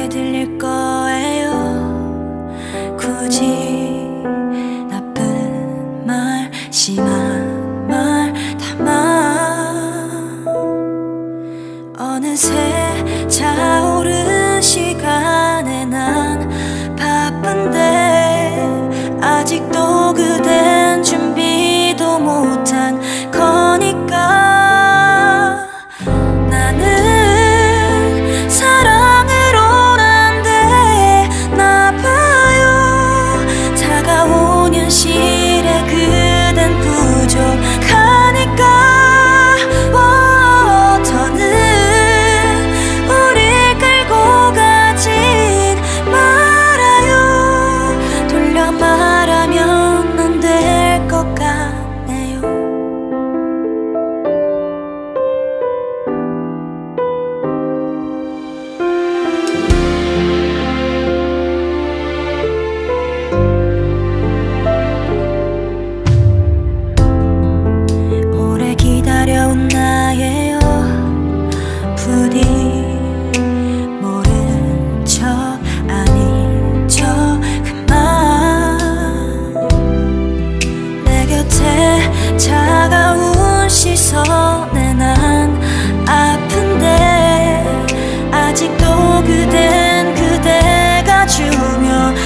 이상하게 들릴 거예요. 굳이 나쁜 말, 심한 말 담아 어느새 차오른 시간에 난 바쁜데 아직도 그댄 준비도 못한 거니까 나는 사랑으론 안 되나 봐요. 다가온 현실에 그댄 부족하니까 더는 우릴 끌고 가진 말아요. 돌려 말하면 안 될 것 같네요. 오래 기다려온 나예요. 부디 모른 척 아닌 척 그만 내 곁에 차가운 시선에 난 아픈데 아직도 그댄 그대가 중요하니까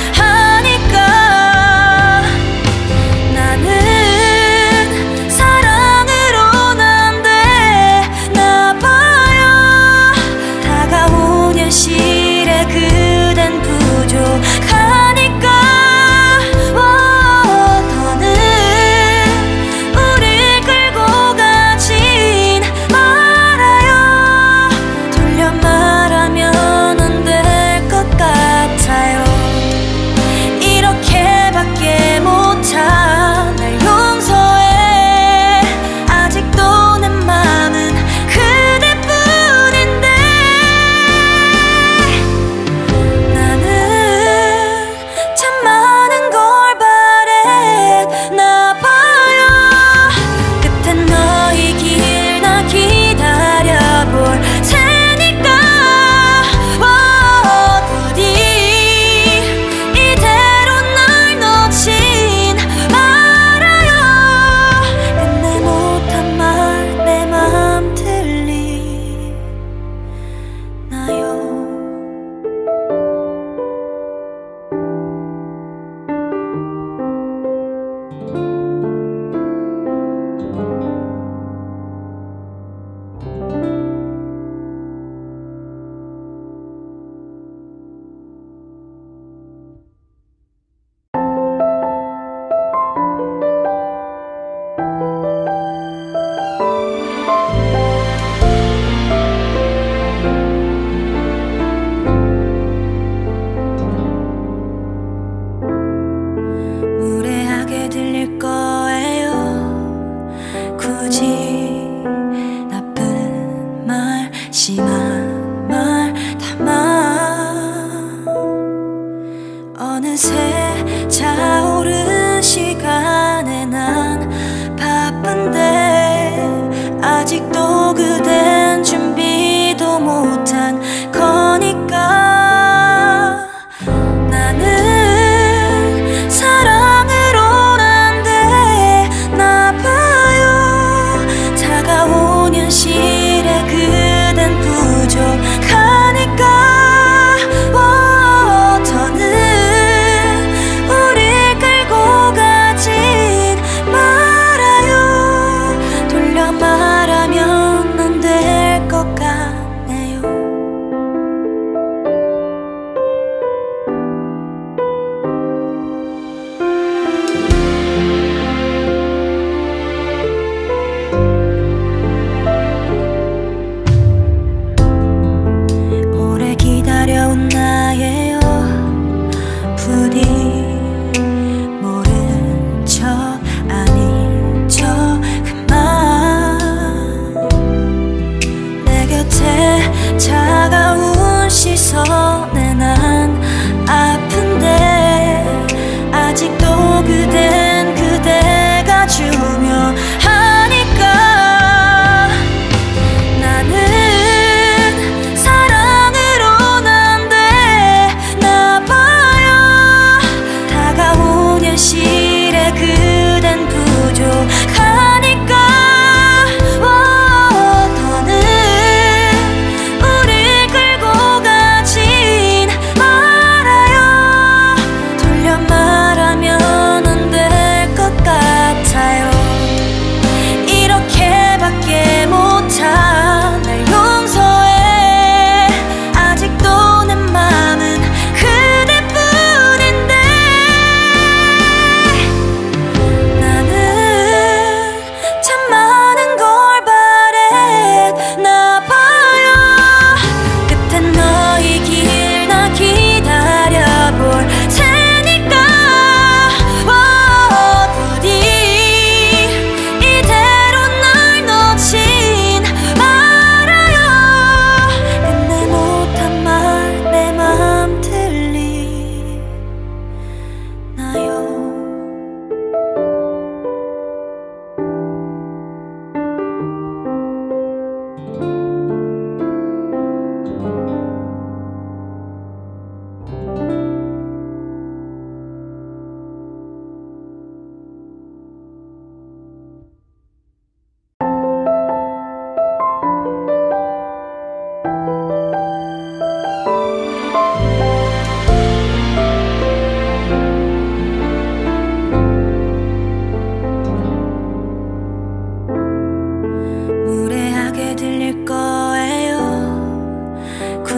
나는 사랑으론 안 되나 봐요. 다가온 현실에 그댄 부족하니까 더는 우릴 끌고 가진 말아요. 돌려 말하면 안 될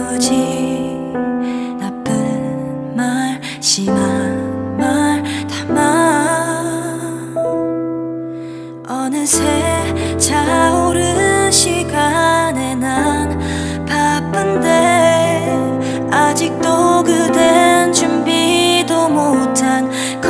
굳이 나쁜 말 심한 말 담아 어느새 차오른 시간에 난 바쁜데 아직도 그댄 준비도 못한